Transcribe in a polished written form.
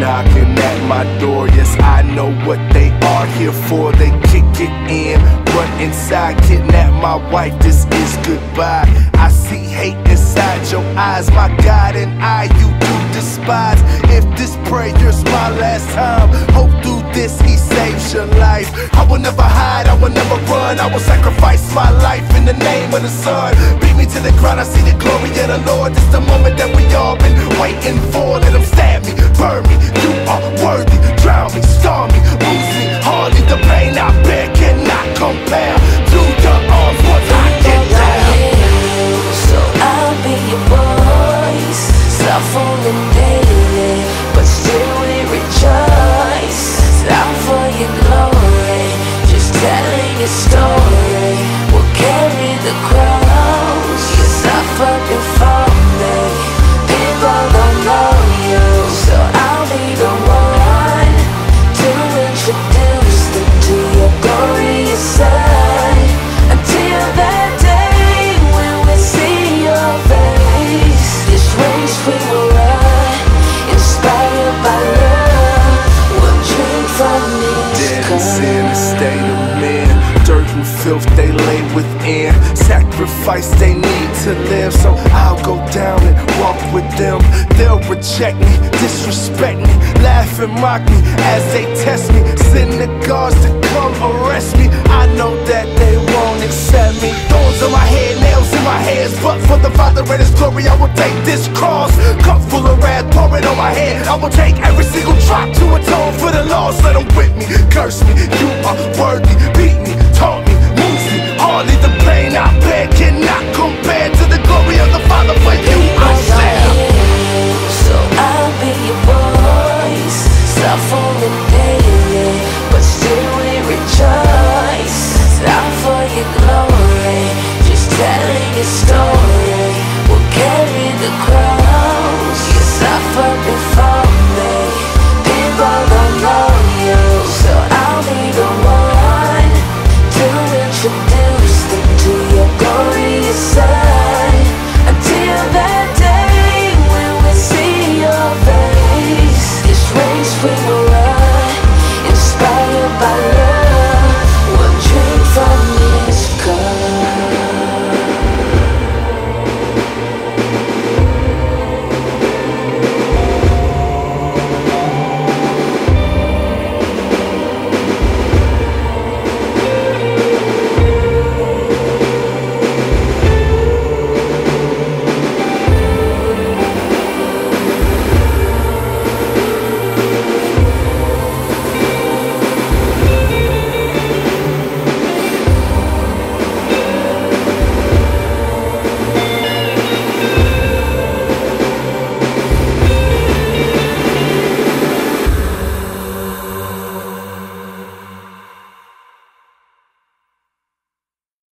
knocking at my door. Yes, I know what they are here for. They kick it in, run inside, kidnap my wife. This is goodbye. I see hate inside your eyes, my God, and you do despise. If this prayer's my last time, hope through this he saves your life. I will never hide, I will never run. I will sacrifice my life in the name of the Son. Beat me to the ground, I see the glory of the Lord. This the moment that we all been waiting for. Let him stab me, burn me, you are worthy. Drown me, storm me, lose me. Hardly the pain I bear cannot compare to your arms once I get down. So I'll be your voice, suffering daily, but still we rejoice. Out for your glory, just telling your story. We'll carry the cross. You suffered before me, people don't know you, so I'll be the one to introduce them to your glorious side. Until that day when we see your face, this race we will run, inspired by love. We'll drink from this Dead cup. in sin, a state of men. Dirt and filth they lay within. Sacrifice they need to live. So I'll go down and walk with them. They'll reject me, disrespect me, laugh and mock me as they test me. Send the guards to come arrest me. I know that they won't accept me. Thorns on my head, nails in my hands, but for the Father and His glory I will take this cross. Cup full of wrath, pour it on my head. I will take every single drop to atone for the loss. Let them whip me, curse me, you are worthy. Beat me, taunt me, move me, hardly the